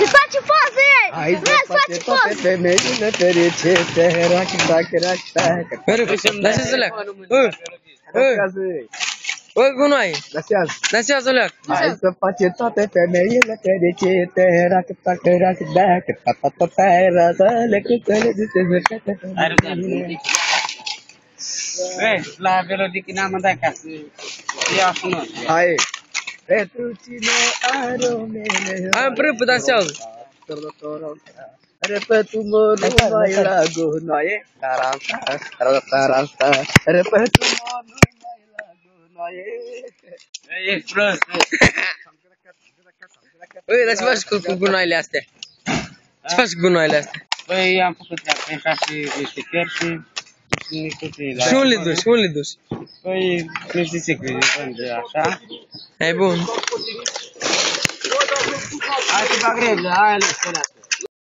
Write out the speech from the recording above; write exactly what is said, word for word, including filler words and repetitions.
Îți face poze! Hai să face toate femeile fericite. Rac, rac, rac, rac. Lasă-ți leac. Bă, gunoi. Lasă-ți leac. Hai să face toate femeile fericite. Rac, rac, rac, rac. Tata, tata, răzăle, câtele zise zârcete. Vezi, la velodic n-am dat ca să iau frumos. Hai. Pentru cine are o mele. Hai, împrăpă, dansează. Repetul mă numai la gunoaie. Repetul mă numai la gunoaie. Ești prost. Băi, dar ce faci cu, cu gunoaiele astea? Ce faci cu gunoaiele astea? Păi am făcut ca și niște chiar și niște cutii. Și unde le duci? Și unde le duci? Păi niște secrete, de așa. E bun. Hai să fac repede, hai le spălească.